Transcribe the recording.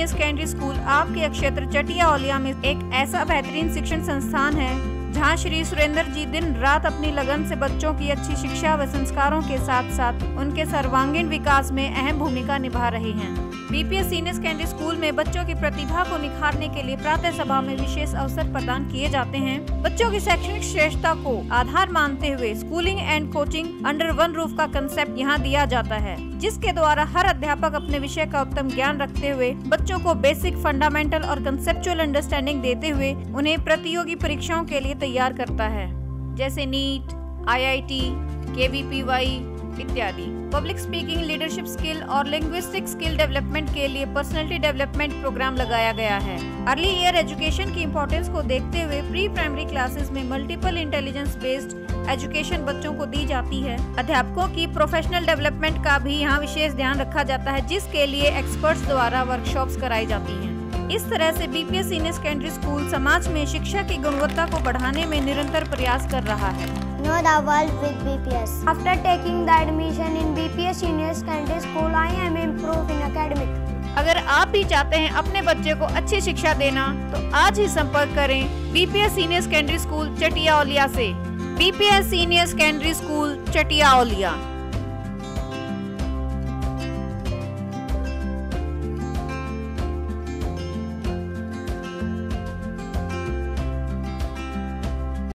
Senior secondary school आपके क्षेत्र चटिया औलिया में एक ऐसा बेहतरीन शिक्षण संस्थान है जहां श्री सुरेंद्र जी दिन रात अपनी लगन से बच्चों की अच्छी शिक्षा व संस्कारों के साथ साथ उनके सर्वांगीण विकास में अहम भूमिका निभा रहे हैं। बीपीएस सीनियर सेकेंडरी स्कूल में बच्चों की प्रतिभा को निखारने के लिए प्रातः सभा में विशेष अवसर प्रदान किए जाते हैं। बच्चों की शैक्षणिक श्रेष्ठता को आधार मानते हुए schooling and coaching under one roof का कंसेप्ट यहाँ दिया जाता है, जिसके द्वारा हर अध्यापक अपने विषय का उत्तम ज्ञान रखते हुए बच्चों को बेसिक, फंडामेंटल और कंसेप्चुअल अंडरस्टैंडिंग देते हुए उन्हें प्रतियोगी परीक्षाओं के लिए तैयार करता है, जैसे नीट, IIT, KVPY इत्यादि। पब्लिक स्पीकिंग, लीडरशिप स्किल और लिंग्विस्टिक स्किल डेवलपमेंट के लिए पर्सनालिटी डेवलपमेंट प्रोग्राम लगाया गया है। अर्ली ईयर एजुकेशन की इम्पोर्टेंस को देखते हुए प्री प्राइमरी क्लासेस में मल्टीपल इंटेलिजेंस बेस्ड एजुकेशन बच्चों को दी जाती है। अध्यापकों की प्रोफेशनल डेवलपमेंट का भी यहाँ विशेष ध्यान रखा जाता है, जिसके लिए एक्सपर्ट्स द्वारा वर्कशॉप्स कराई जाती हैं। इस तरह से बीपीएस सीनियर सेकेंडरी स्कूल समाज में शिक्षा की गुणवत्ता को बढ़ाने में निरंतर प्रयास कर रहा है। Know the world with BPS. After taking the admission in BPS Senior Secondary School, I am improved in academic. अगर आप भी चाहते हैं अपने बच्चे को अच्छी शिक्षा देना तो आज ही संपर्क करें BPS senior secondary school Chatia Auliya से। BPS senior secondary school Chatia औलिया।